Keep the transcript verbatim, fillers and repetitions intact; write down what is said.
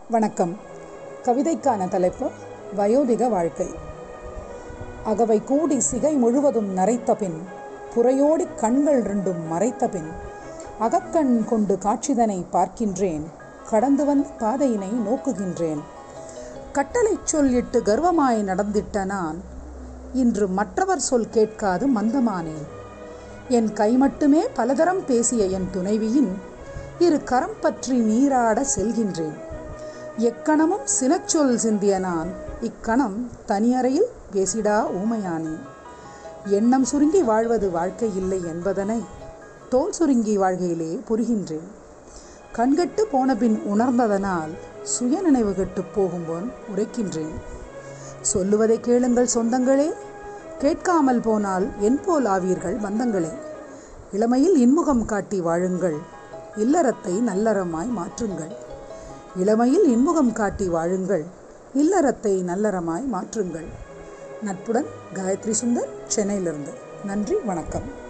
வணக்கம். கவிதைக்கான தலைப்பு வயோதிக வாழ்க்கை. அகவை கூடி சிகை முழுவதும் நரைத்தபின், புறையோடி கண்கள் ரெண்டும் மறைத்தபின், அகக்கண் கொண்டு காட்சிதனை பார்க்கின்றேன், கடந்து வந்த பாதையினை நோக்குகின்றேன். கட்டளை சொல் இட்டு கர்வமாய் நடந்திட்ட நான், இன்று மற்றவர் சொல் கேட்காது மந்தமானேன். என் கை மட்டுமே பலதரம் பேசிய என் துணைவியின் இரு கரம் பற்றி நீராட செல்கின்றேன். எக்கணமும் சினச்சொல் சிந்திய நான், இக்கணம் தனியறையில் பேசிடா ஊமையானேன். எண்ணம் சுருங்கி வாழ்வது வாழ்க்கை இல்லை என்பதனை தோல் சுருங்கி வாழ்கையிலே புரிகின்றேன். கண்கட்டு போனபின் உணர்ந்ததனால் சுய நினைவு கெட்டு போகும்போன் உரைக்கின்றேன். சொல்லுவதை கேளுங்கள் சொந்தங்களே, கேட்காமல் போனால் என் போல் ஆவீர்கள் பந்தங்களே. இளமையில் இன்முகம் காட்டி வாழுங்கள், இல்லறத்தை நல்லறமாய் மாற்றுங்கள். இளமையில் இன்முகம் காட்டி வாழுங்கள், இல்லறத்தை நல்லறமாய் மாற்றுங்கள். நட்புடன் காயத்ரி சுந்தர், சென்னையிலிருந்து. நன்றி, வணக்கம்.